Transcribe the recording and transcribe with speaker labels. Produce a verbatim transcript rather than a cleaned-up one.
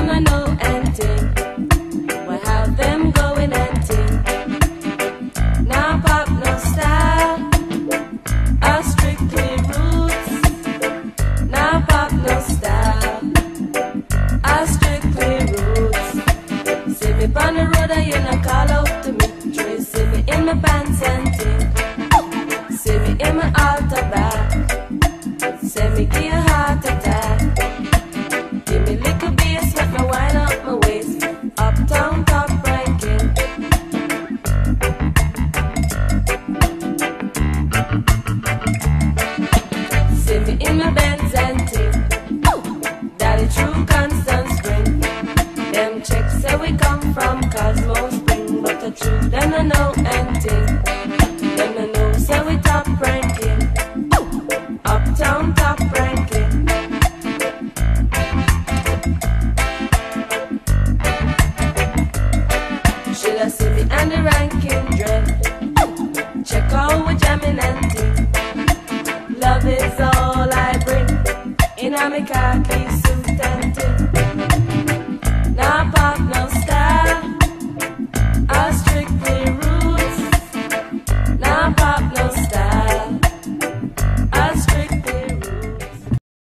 Speaker 1: and I know and ting. We have them going and ting. Now pop no style, I strictly roots. Now pop no style, I strictly roots. See me on the road and you not call out to me. Try see me in my pants and ting. See me in my altar back. Say me give a heart attack. Give me little bass, let me wind up my waist. Uptown top ranking. See me in my Benz and ting. Daddy true constant spring. Them chicks say we come from Cosmo Spring, but the truth them I know and ting. Them I know say we top ranking. Uptown top ranking. Should I see me and the ranking dread? Check out what jamming and ting. Love is all I bring. In a me khaki suit and ting.